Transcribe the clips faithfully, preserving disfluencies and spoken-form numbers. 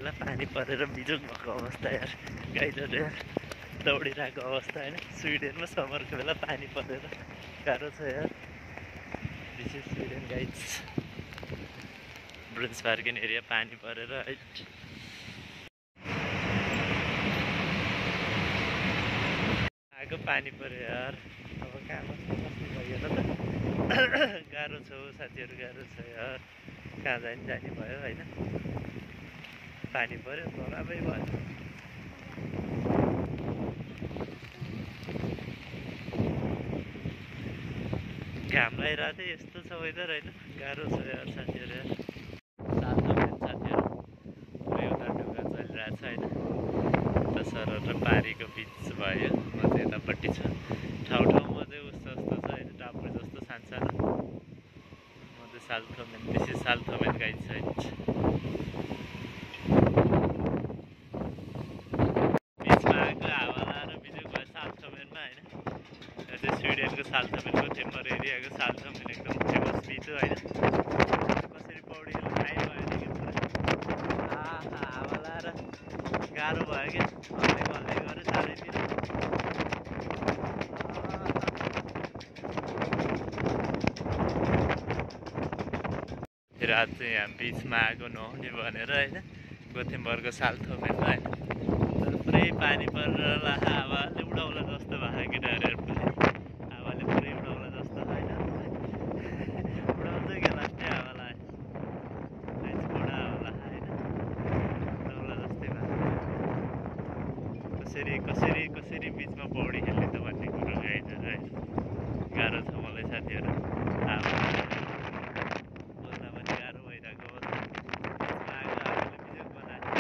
बेला पानी परेर बिजोग भएको अवस्था यार गाइडहरू यार दौडिरहेको अवस्था होइन स्विडेनमा समरको बेला पानी परेर गाह्रो छ यार this is Sweden guides Brunsbergen area पानी परेर है आगो पानी पर्यो यार अब कहाँमा बस्नु भएन त गाह्रो छ साथीहरू गाह्रो छ यार कहाँ जाने जाने भयो होइन पानी पर्यो नरामै भयो घाम लागिरहेको थियो यस्तो छ वेदर होइन गाह्रो छ यार साथीहरू यार सातो साथीहरू पुरै उता ढुङ्गा चलिरहेको छ होइन उता सरर र पारीको बिच भयो म चाहिँ यतापट्टि छ ठाउँ ठाउँमा चाहिँ उस्तो जस्तो छ होइन टापु जस्तो सानसानो म चाहिँ साल्थोमेन बेसी साल्थोमेन गाइड छ बिचमा आएको हावा लाएर बिजोग भयो साल्थोमेनमा होइन यो चाहिँ स्विडेनको साल्थोमेन गोथेम्बर एरियाको साल्थोमेन एकदम फेमस बिच हो होइन कसरी पौडीहरू थाहै भएन कि हावा लाएर गाह्रो भयो क्या हल्दै हल्दै गऱ्यो चारैतिर फेरि आज चाहिँ यहाँ बिचमा आएको नहुने भनेर होइन गोथेम्बरको साल्थोमेनमा होइन तर पुरै पानी परेर हावाले उडाउला जस्तो भएको केटाहरू पुरै हावाले पुरै उडाउला जस्तो होइन उडाउँछ क्या लास्टै हावालाई घोडा हावालाई होइन उडाउला जस्तै भएको कसरी कसरी कसरी बिचमा पौडी खेल्ने त भन्ने कुरो गाइजहरू है गाह्रो छ मलाई साथीहरू हावा बोल्न पनि गाह्रो भइरहेको अवस्था बिचमा आएको हावाले बिजोग बनाएको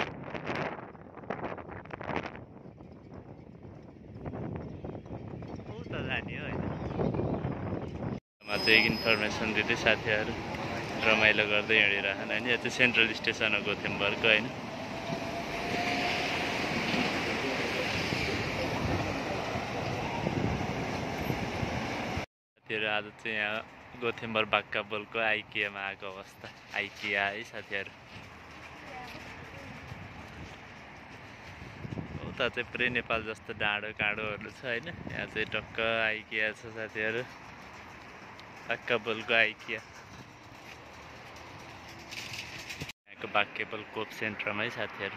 उता जाने हो होइन म चाहिँ एक इन्फर्मेसन दिँदै साथीहरू रमाइलो गर्दै हिँडिरहन होइन यो चाहिँ सेन्ट्रल स्टेसन हो गोथेम्बर्गको होइन साथीहरू आज चाहिँ यहाँ गोथेम्बर बाक्का बोलको आइकियामा आएको अवस्था आइकिया है साथीहरू उता चाहिँ पुरै नेपाल जस्तो डाँडो काँडोहरू छ होइन यहाँ चाहिँ टक्क आइकिया छ साथीहरू बाक्का बोलको आइकिया यहाँको बाक्का बोल कोप सेन्टरमा है साथीहरू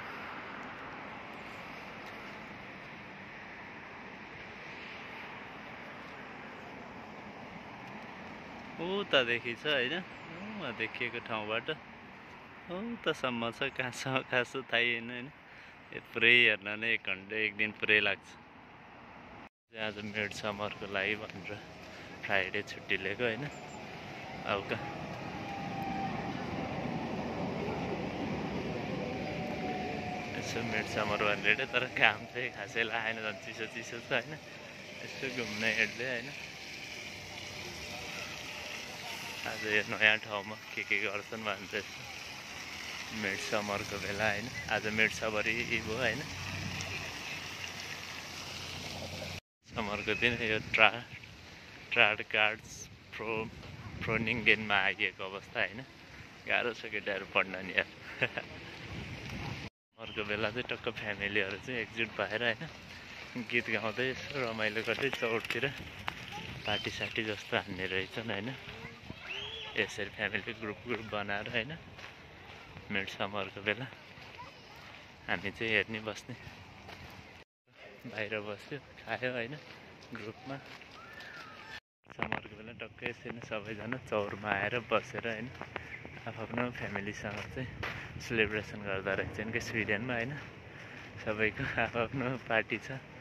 उतादेखि छ होइन उहाँ देखिएको ठाउँबाट उतासम्म छ कहाँसम्म खासो थाहैन होइन पुरै हेर्न नै एक घन्टा एक दिन पुरै लाग्छ आज मिड समरको लागि भनेर फ्राइडे छुट्टी लिएको होइन अब कहाँ यसो मिड समर भनेर तर काम चाहिँ खासै लागेन झन् चिसो चिसो छ होइन यसो घुम्न हिँड्दै होइन आज यो नयाँ ठाउँमा के के गर्छन् भन्छ मिड समरको बेला होइन आज मिड समर भयो होइन समरको दिन यो ट्रा ट्राड कार्ड्स प्रो प्रोनिङ्गेनमा आइएको अवस्था होइन गाह्रो छ केटाहरू पढ्न नि यार समरको बेला चाहिँ टक्क फ्यामिलीहरू चाहिँ एकजुट भएर होइन गीत गाउँदै यसो रमाइलो गर्दै चौरतिर पार्टी सार्टी जस्तो हान्ने रहेछन् होइन यसरी फ्यामिली ग्रुप ग्रुप बनाएर होइन मिड समरको बेला हामी चाहिँ हेर्ने बस्ने बाहिर बस्यो खायो होइन ग्रुपमा समरको बेला टक्कै यसरी नै सबैजना चौरमा आएर बसेर होइन आफ्नो फ्यामिलीसँग चाहिँ सेलिब्रेसन गर्दा रहेछन् कि स्विडेनमा होइन सबैको आफ्नो पार्टी छ